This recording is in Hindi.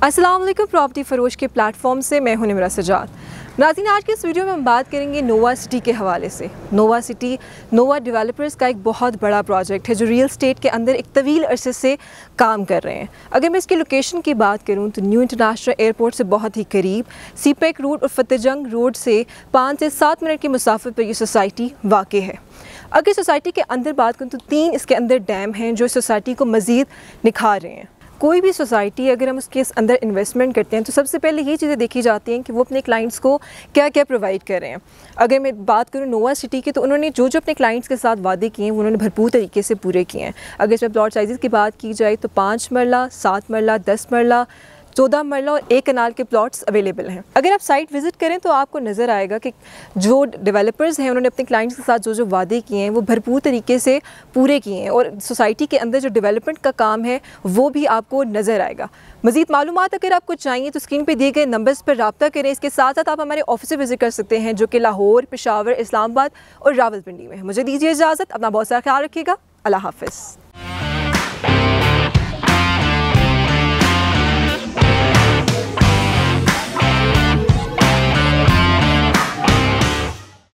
अस्सलाम वालेकुम। प्रॉपर्टी फरोश के प्लेटफॉर्म से मैं हूं निमरा सजाद। नाज़रीन, आज के इस वीडियो में हम बात करेंगे नोवा सिटी के हवाले से। नोवा सिटी नोवा डेवलपर्स का एक बहुत बड़ा प्रोजेक्ट है जो रियल स्टेट के अंदर एक तवील अरसे से काम कर रहे हैं। अगर मैं इसकी लोकेशन की बात करूं तो न्यू इंटरनेशनल एयरपोर्ट से बहुत ही करीब, सीपेक रोड और फतेहजंग रोड से 5 से 7 मिनट की मुसाफे पर यह सोसाइटी वाक़ई है। अगर सोसाइटी के अंदर बात करूँ तो 3 इसके अंदर डैम हैं जो इस सोसाइटी को मज़ीद निखार रहे हैं। कोई भी सोसाइटी अगर हम उसके अंदर इन्वेस्टमेंट करते हैं तो सबसे पहले ये चीज़ें देखी जाती हैं कि वो अपने क्लाइंट्स को क्या क्या प्रोवाइड कर रहे हैं। अगर मैं बात करूँ नोवा सिटी की, तो उन्होंने जो अपने क्लाइंट्स के साथ वादे किए हैं वो उन्होंने भरपूर तरीके से पूरे किए हैं। अगर इसमें प्लॉट साइज़ की बात की जाए तो 5 मरला, 7 मरला, 10 मरला, 14 मरला और 1 कनाल के प्लॉट्स अवेलेबल हैं। अगर आप साइट विज़िट करें तो आपको नज़र आएगा कि जो डेवलपर्स हैं उन्होंने अपने क्लाइंट्स के साथ जो वादे किए हैं वो भरपूर तरीके से पूरे किए हैं, और सोसाइटी के अंदर जो डेवलपमेंट का काम है वो भी आपको नज़र आएगा। मज़ीद मालूमात अगर आपको चाहिए तो स्क्रीन पर दिए गए नंबर्स पर रब्ता करें। इसके साथ साथ आप हमारे ऑफिस विज़िट कर सकते हैं जो कि लाहौर, पेशावर, इस्लामाबाद और रावलपिंडी में है। मुझे दीजिए इजाज़त। अपना बहुत सारा ख्याल रखिएगा। अल्लाह हाफ़िज़।